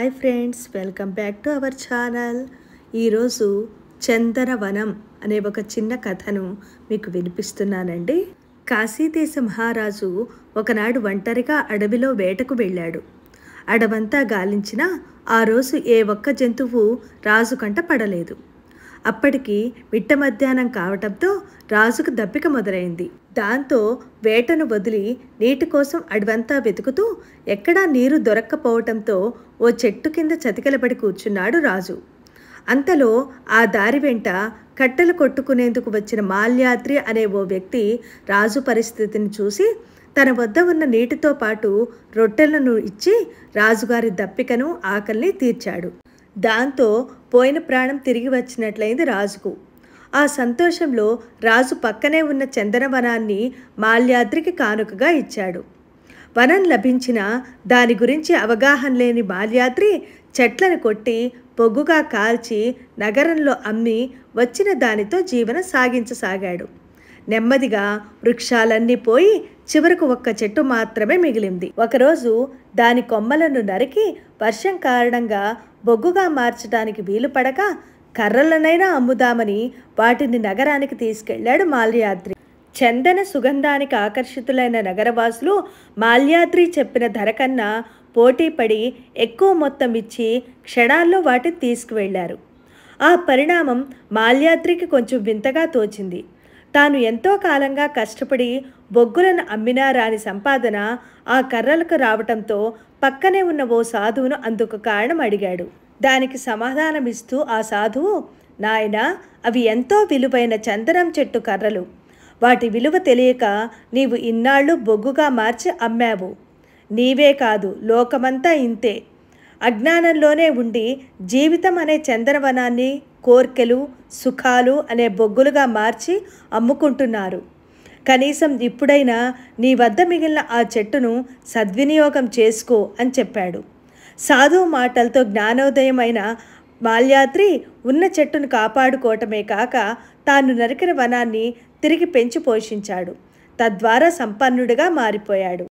Hi friends, welcome back to our channel. ఈరోజు దనవనం అనే ఒక చిన్న కథను మీకు వినిపిస్తున్నానండి. కాశీదేశ మహారాజు ఒకనాడు ఒంటరిగా అడవిలో వేటకు వెళ్ళాడు. అడవంతా గాలించినా ఆ రోజు ఏ ఒక్క జంతువు రాజు కంట పడలేదు. అప్పటికి మిట్ట మధ్యాహ్నం కావటంతో రాజుకు దప్పిక మొదలైంది. దాంతో వేటను వదిలి నీటి కోసం అడవంతా వెతుకుతూ ఎక్కడా నీరు దొరక్కపోవటంతో ఓ చెట్టు కింద చతికిలబడి కూర్చున్నాడు రాజు. అంతలో ఆ దారి వెంట కట్టెలు కొట్టుకునేందుకు వచ్చిన మాల్యాద్రి అనే ఓ వ్యక్తి రాజు పరిస్థితిని చూసి తన వద్ద ఉన్న నీటితో పాటు రొట్టెలను ఇచ్చి రాజుగారి దప్పికను ఆకలిని తీర్చాడు. దాంతో పోయిన ప్రాణం తిరిగి వచ్చినట్లయింది రాజుకు. ఆ సంతోషంలో రాజు పక్కనే ఉన్న దనవనాన్ని మాల్యాద్రికి కానుకగా ఇచ్చాడు. వనం లభించిన దాని గురించి అవగాహన లేని మాల్యాద్రి చెట్లను కొట్టి పొగ్గుగా కాల్చి నగరంలో అమ్మి వచ్చిన దానితో జీవనం సాగించసాగాడు. నెమ్మదిగా వృక్షాలన్నీ పోయి చివరకు ఒక్క చెట్టు మాత్రమే మిగిలింది. ఒకరోజు దాని కొమ్మలను నరికి వర్షం కారణంగా బొగ్గుగా మార్చడానికి వీలు పడక కర్రలనైనా అమ్ముదామని వాటిని నగరానికి తీసుకెళ్లాడు మాల్యాద్రి. చందన సుగంధానికి ఆకర్షితులైన నగరవాసులు మాల్యాద్రి చెప్పిన ధర కన్నా పోటీపడి ఎక్కువ మొత్తం ఇచ్చి క్షణాల్లో వాటిని తీసుకువెళ్లారు. ఆ పరిణామం మాల్యాద్రికి కొంచెం వింతగా తోచింది. తాను ఎంతో కాలంగా కష్టపడి బొగ్గులను అమ్మినా రాని సంపాదన ఆ కర్రలకు రావటంతో పక్కనే ఉన్న ఓ సాధువును అందుకు కారణం అడిగాడు. దానికి సమాధానమిస్తూ ఆ సాధువు, నాయనా, అవి ఎంతో విలువైన చందనం చెట్టు కర్రలు. వాటి విలువ తెలియక నీవు ఇన్నాళ్ళు బొగ్గుగా మార్చి అమ్మావు. నీవే కాదు, లోకమంతా ఇంతే. అజ్ఞానంలోనే ఉండి జీవితం అనే చందనవనాన్ని కోర్కెలు సుఖాలు అనే బొగ్గులుగా మార్చి అమ్ముకుంటున్నారు. కనీసం ఇప్పుడైనా నీ వద్ద మిగిలిన ఆ చెట్టును సద్వినియోగం చేసుకో అని చెప్పాడు. సాధువు మాటలతో జ్ఞానోదయమైన మాల్యాద్రి ఉన్న చెట్టును కాపాడుకోవటమే కాక తాను నరికిన వనాన్ని తిరిగి పెంచి పోషించాడు. తద్వారా సంపన్నుడిగా మారిపోయాడు.